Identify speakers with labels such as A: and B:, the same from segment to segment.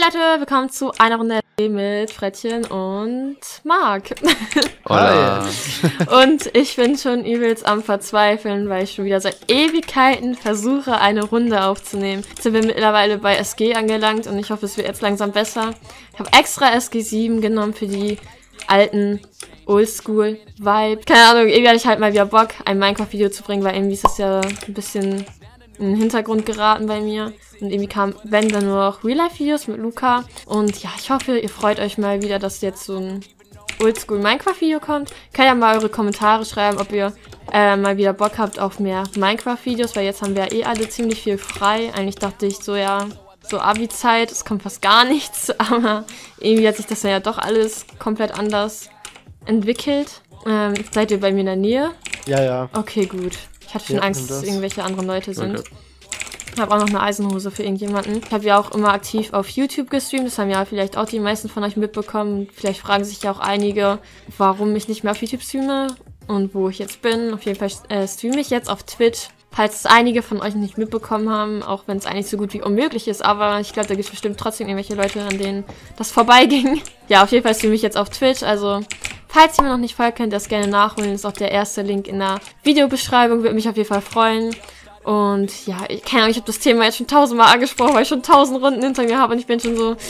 A: Leute, willkommen zu einer Runde mit Frettchen und Marc.
B: Hola.
A: Und ich bin schon übelst am Verzweifeln, weil ich schon wieder seit Ewigkeiten versuche, eine Runde aufzunehmen. Jetzt sind wir mittlerweile bei SG angelangt und ich hoffe, es wird jetzt langsam besser. Ich habe extra SG7 genommen für die alten Oldschool-Vibe. Keine Ahnung, irgendwie hatte ich halt mal wieder Bock, ein Minecraft-Video zu bringen, weil irgendwie ist das ja ein bisschen in den Hintergrund geraten bei mir. Und irgendwie kam, wenn, dann nur noch Real-Life-Videos mit Luca. Und ja, ich hoffe, ihr freut euch mal wieder, dass jetzt so ein Oldschool-Minecraft-Video kommt. Könnt ja mal eure Kommentare schreiben, ob ihr mal wieder Bock habt auf mehr Minecraft-Videos, weil jetzt haben wir ja eh alle ziemlich viel frei. Eigentlich dachte ich so, ja, so Abi-Zeit, es kommt fast gar nichts. Aber irgendwie hat sich das dann ja doch alles komplett anders entwickelt. Seid ihr bei mir in der Nähe?
B: Ja, ja.
A: Okay, gut. Ich hatte schon Angst, dass es irgendwelche anderen Leute sind. Okay. Ich habe auch noch eine Eisenhose für irgendjemanden. Ich habe ja auch immer aktiv auf YouTube gestreamt. Das haben ja vielleicht auch die meisten von euch mitbekommen. Vielleicht fragen sich ja auch einige, warum ich nicht mehr auf YouTube streame und wo ich jetzt bin. Auf jeden Fall streame ich jetzt auf Twitch. Falls es einige von euch nicht mitbekommen haben, auch wenn es eigentlich so gut wie unmöglich ist. Aber ich glaube, da gibt es bestimmt trotzdem irgendwelche Leute, an denen das vorbeiging. Ja, auf jeden Fall streame ich jetzt auf Twitch. Also falls ihr mir noch nicht folgt, könnt ihr das gerne nachholen. Das ist auch der erste Link in der Videobeschreibung. Würde mich auf jeden Fall freuen. Und ja, keine Ahnung, ich habe das Thema jetzt schon 1000-mal angesprochen, weil ich schon 1000 Runden hinter mir habe und ich bin schon so,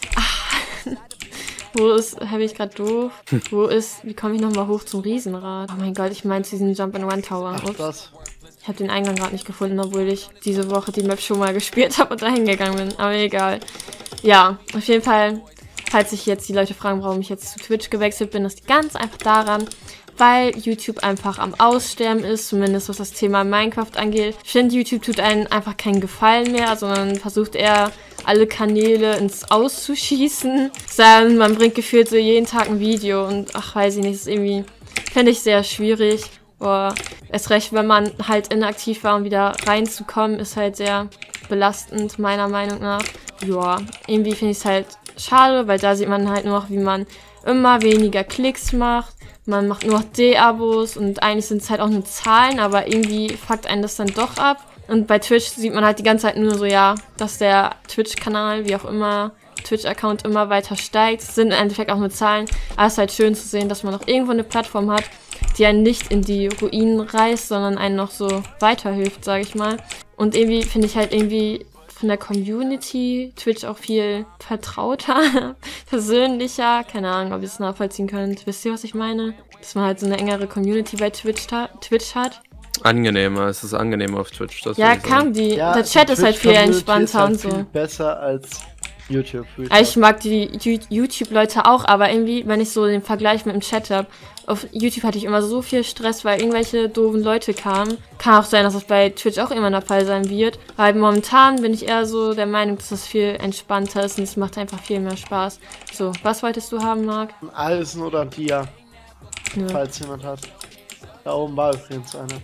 A: wo ist, habe ich gerade doof? Wie komme ich nochmal hoch zum Riesenrad? Oh mein Gott, ich meine zu diesem Jump-and-Run-Tower.
B: Das.
A: Ich habe den Eingang gerade nicht gefunden, obwohl ich diese Woche die Map schon mal gespielt habe und da hingegangen bin, aber egal. Ja, auf jeden Fall, falls sich jetzt die Leute fragen, warum ich jetzt zu Twitch gewechselt bin, das liegt ganz einfach daran, weil YouTube einfach am Aussterben ist, zumindest was das Thema Minecraft angeht. Ich finde, YouTube tut einem einfach keinen Gefallen mehr, sondern versucht eher alle Kanäle ins Auszuschießen. Man bringt gefühlt so jeden Tag ein Video und ach, weiß ich nicht, das ist irgendwie, finde ich sehr schwierig. Boah, erst recht, wenn man halt inaktiv war und wieder reinzukommen, ist halt sehr belastend, meiner Meinung nach. Ja, irgendwie finde ich es halt schade, weil da sieht man halt nur noch, wie man immer weniger Klicks macht. Man macht nur noch D-Abos und eigentlich sind es halt auch nur Zahlen, aber irgendwie fuckt einen das dann doch ab. Und bei Twitch sieht man halt die ganze Zeit nur so, ja, dass der Twitch-Kanal, wie auch immer, Twitch-Account immer weiter steigt. Es sind im Endeffekt auch nur Zahlen, aber es ist halt schön zu sehen, dass man noch irgendwo eine Plattform hat, die einen nicht in die Ruinen reißt, sondern einen noch so weiterhilft, sage ich mal. Und irgendwie finde ich halt irgendwie von der Community Twitch auch viel vertrauter, persönlicher. Keine Ahnung, ob ihr es nachvollziehen könnt. Wisst ihr, was ich meine? Dass man halt so eine engere Community bei Twitch hat.
C: Angenehmer, es ist angenehmer auf Twitch. Das
A: ja, der Chat ist halt viel entspannter und so.
B: Viel besser als YouTube.
A: Ich mag die YouTube-Leute auch, aber irgendwie, wenn ich so den Vergleich mit dem Chat habe, auf YouTube hatte ich immer so viel Stress, weil irgendwelche doofen Leute kamen. Kann auch sein, dass das bei Twitch auch immer der Fall sein wird. Weil momentan bin ich eher so der Meinung, dass das viel entspannter ist und es macht einfach viel mehr Spaß. So, was wolltest du haben, Marc?
B: Ein Eisen oder ein Dia. Ja. Falls jemand hat. Da oben war übrigens einer.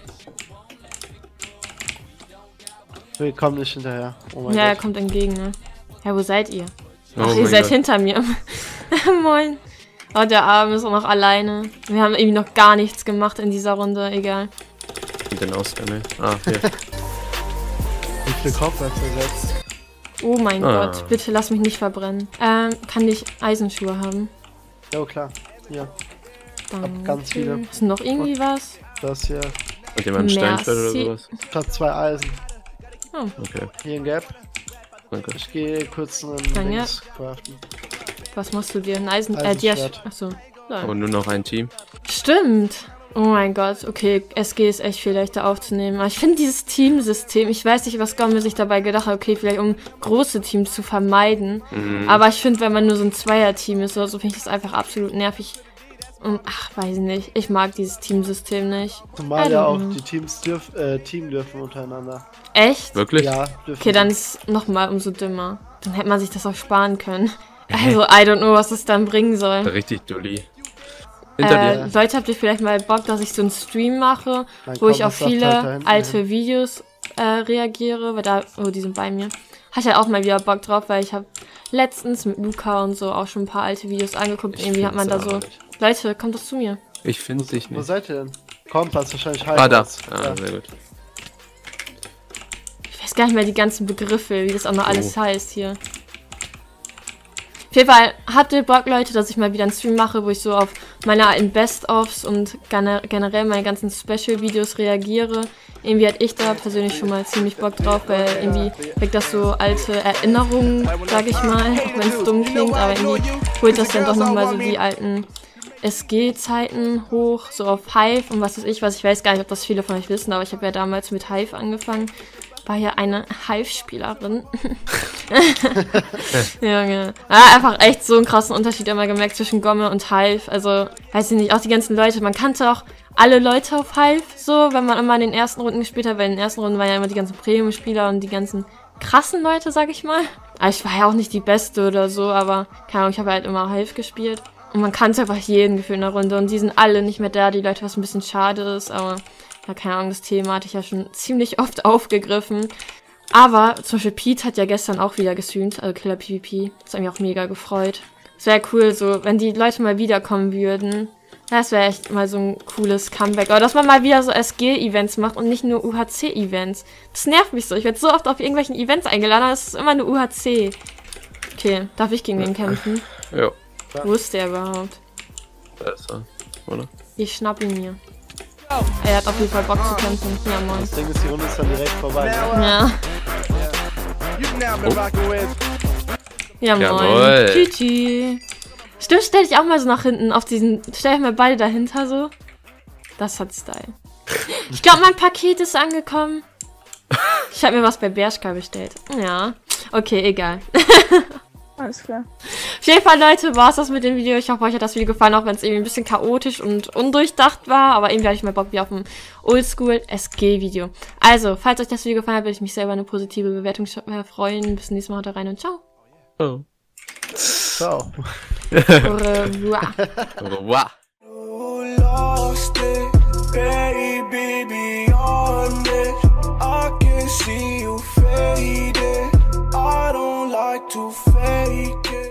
B: Wir kommen nicht hinterher. Oh mein Gott.
A: Er kommt entgegen, ne? Ja, wo seid ihr? Ach, ihr seid hinter mir. Moin. Oh, der Arm ist auch noch alleine. Wir haben irgendwie noch gar nichts gemacht in dieser Runde, egal.
C: Den Ausgang, ne? Ah, hier.
B: Wie viel Kopfwärts ersetzt?
A: Oh mein Gott, bitte lass mich nicht verbrennen. Kann ich Eisenschuhe haben?
B: Ja, klar. Ja.
A: Danke.
B: Ganz viele.
A: Ist noch irgendwie was?
B: Das hier.
C: Hat jemand ein Steinschwert oder sowas?
B: Ich hab 2 Eisen.
A: Oh.
C: Okay.
B: Hier ein Gap.
C: Danke.
B: Ich gehe kurz einen Dings craften.
A: Was musst du dir? Ein
B: Eisenschwert.
A: Achso.
C: Aber nur noch ein Team.
A: Stimmt. Oh mein Gott. Okay, SG ist echt viel leichter aufzunehmen. Aber ich finde dieses Teamsystem, ich weiß nicht, was Gomme sich dabei gedacht hat, okay, vielleicht um große Teams zu vermeiden. Aber ich finde, wenn man nur so ein Zweier-Team ist oder so, finde ich das einfach absolut nervig. Und ach, weiß ich nicht. Ich mag dieses Teamsystem nicht.
B: Zumal ja auch die Teams Team dürfen untereinander.
A: Echt?
C: Wirklich?
B: Ja, dürfen.
A: Okay, dann ist es nochmal umso dümmer. Dann hätte man sich das auch sparen können. Also, I don't know, was es dann bringen soll.
C: Richtig dulli. Hinter dir.
A: Leute, habt ihr vielleicht mal Bock, dass ich so einen Stream mache, wo ich auf viele alte Videos reagiere? Weil da, oh, die sind bei mir. Hatte ich halt auch mal wieder Bock drauf, weil ich habe letztens mit Luca und so auch schon ein paar alte Videos angeguckt. Irgendwie hat man da so... Leute, kommt das zu mir.
C: Ich finde dich nicht.
B: Wo seid ihr denn? Kompass wahrscheinlich
C: da. Ah, sehr gut.
A: Ich weiß gar nicht mehr die ganzen Begriffe, wie das auch noch alles heißt hier. jeden Fall habt ihr Bock, Leute, dass ich mal wieder einen Stream mache, wo ich so auf meine alten Best-ofs und generell meine ganzen Special-Videos reagiere. Irgendwie hatte ich da persönlich schon mal ziemlich Bock drauf, weil irgendwie weckt das so alte Erinnerungen, sag ich mal, auch wenn es dumm klingt, aber irgendwie holt das dann doch nochmal so die alten SG-Zeiten hoch, so auf Hive und was weiß ich, ich weiß gar nicht, ob das viele von euch wissen, aber ich habe ja damals mit Hive angefangen. War ja eine Hive-Spielerin. Junge. Ja, einfach echt so einen krassen Unterschied immer gemerkt zwischen Gomme und Hive. Also, weiß ich nicht, auch die ganzen Leute. Man kannte auch alle Leute auf Hive, so, wenn man immer in den ersten Runden gespielt hat, weil in den ersten Runden waren ja immer die ganzen Premium-Spieler und die ganzen krassen Leute, sag ich mal. Aber ich war ja auch nicht die Beste oder so, aber keine Ahnung, ich habe halt immer Hive gespielt. Und man kannte einfach jeden Gefühl in der Runde und die sind alle nicht mehr da, die Leute, was ein bisschen schade ist, aber... Ja, keine Ahnung, das Thema hatte ich ja schon ziemlich oft aufgegriffen. Aber zum Beispiel Pete hat ja gestern auch wieder gestreamt, also Killer PvP. Das hat mich auch mega gefreut. Es wäre cool, so, wenn die Leute mal wiederkommen würden. Das wäre echt mal so ein cooles Comeback. Oder dass man mal wieder so SG-Events macht und nicht nur UHC-Events. Das nervt mich so. Ich werde so oft auf irgendwelchen Events eingeladen, aber es ist immer eine UHC. Okay, darf ich gegen den kämpfen?
C: Ja.
A: Wo ist der überhaupt?
C: Da ist er, oder?
A: Ich schnapp ihn mir. Er hat auf jeden Fall Bock zu kämpfen. Ja, moin.
B: Das Ding ist, die Runde ist dann direkt vorbei.
A: Ja. Ja, moin.
C: Jawohl.
A: Tschüssi. Stimmt, stell dich auch mal so nach hinten auf diesen... Stell dich mal beide dahinter so. Das hat Style. Ich glaube, mein Paket ist angekommen. Ich habe mir was bei Bershka bestellt. Ja. Okay, egal.
D: Alles klar.
A: Auf jeden Fall, Leute, war es das mit dem Video. Ich hoffe, euch hat das Video gefallen, auch wenn es irgendwie ein bisschen chaotisch und undurchdacht war. Aber irgendwie hatte ich mal Bock wie auf ein Oldschool-SG-Video. Also, falls euch das Video gefallen hat, würde ich mich sehr über eine positive Bewertung freuen. Bis zum nächsten Mal, haut rein und ciao.
C: Oh.
B: Ciao.
A: Au revoir.
C: Au revoir.
E: To fake it.